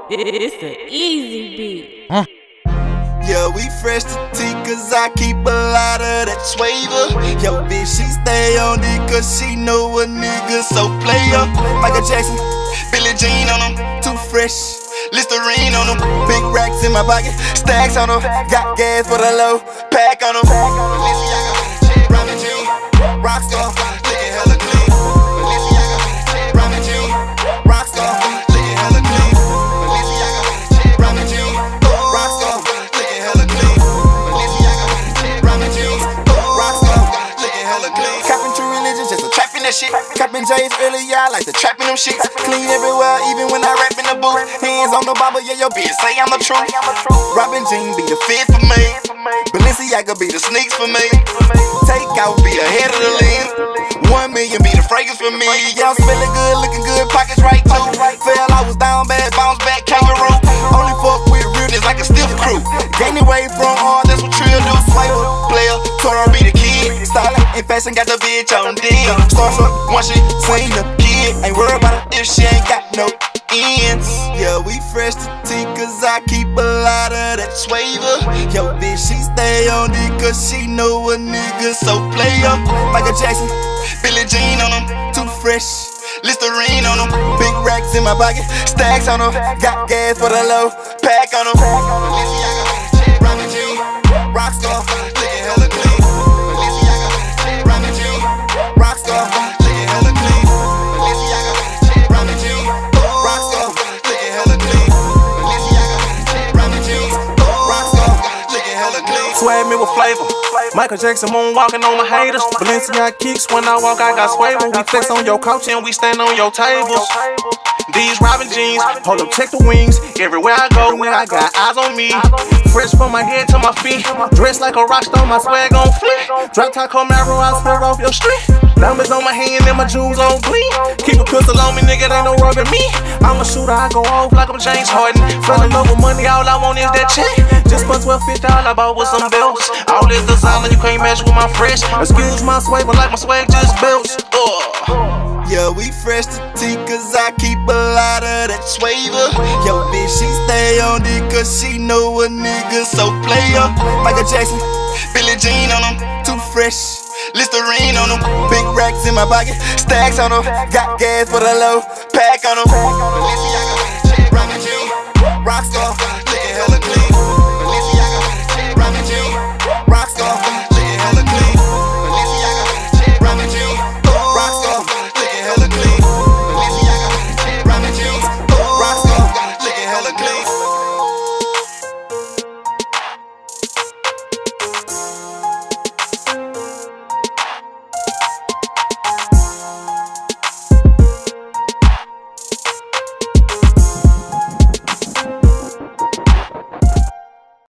It's an easy beat. Yeah, we fresh to tea, cause I keep a lot of that swaver. Yo, bitch, she stay on it, cause she know a nigga so player. Michael Jackson, Billie Jean on them, too fresh, Listerine on them. Big racks in my pocket, stacks on them. Got gas for the low, pack on them. Balenciaga, Robin Jean, Rockstar, looking hella clean. Balenciaga, Robin Jean, Rockstar, looking hella clean. Balenciaga, Robin Jean, Rockstar, looking hella clean. Balenciaga, Robin Jean, Rockstar, looking hella clean. Copping true religion, just a trapping that shit. Copping J's early, yeah, I like to trapping them shits. Clean everywhere, even when I rap in the booth. Hands on the Bible, yeah, your bitch say I'm the truth. Robin Jean be the fit for me. Balenciaga be the sneaks for me. Take out be the head of the league. 1 million be the fragrance for me. Yeah, I'm smelling good, looking good, pockets right too. Fell, I was down bad, bounce back, kangaroo. Only fuck with realness like a stiff crew. Gaining weight from hard, that's what Trill do. Swiper, player, Toro be the kid. Styling and fashion, got the bitch on deal. Starstruck, once she seen the kid. Ain't worried about it if she ain't got no ends. Yeah, we fresh to tea, cause I keep a lot of that swaver. Yo, bitch, she stay on it, cause she know a nigga so player. Michael Jackson, Billie Jean on them, too fresh, Listerine on them. Big racks in my pocket, stacks on them. Got gas for the low, pack on them. Balenciaga, Robin Jean, Rockstar, looking hella clean. Balenciaga, Robin Jean, Rockstar, looking hella clean. Balenciaga, Robin Jean, Rockstar, looking hella clean. Balenciaga, Robin Jean, Rockstar, looking hella clean. Swag me with flavor. Michael Jackson moonwalking on my haters. Balenciaga kicks when I walk, I got swaver. We flex on your couch and we stand on your tables. These Robin jeans, hold up, check the wings. Everywhere I go, nigga, I got eyes on me. Fresh from my head to my feet. Dressed like a rock star, my swag on fleek. Drop top Camaro, I'll spare off your street. Diamonds on my hand and my jewels on bleed. Keep a pistol on me, nigga, they ain't no rubbing me. I'm a shooter, I go off like I'm James Harden. Fell in love with money, all I want is that check. Just for $12.50, all I bought was some belts. All this designer, you can't match with my fresh. Excuse my swag, but like my swag just belts. Yeah, we fresh to tea, cause I keep a lot of that swaver. Yo, bitch, she stay on it, cause she know a nigga so player. Michael Jackson, Billie Jean on them, too fresh, Listerine on them. Big racks in my pocket, stacks on them. Got gas for the low, pack on them. Balenciaga,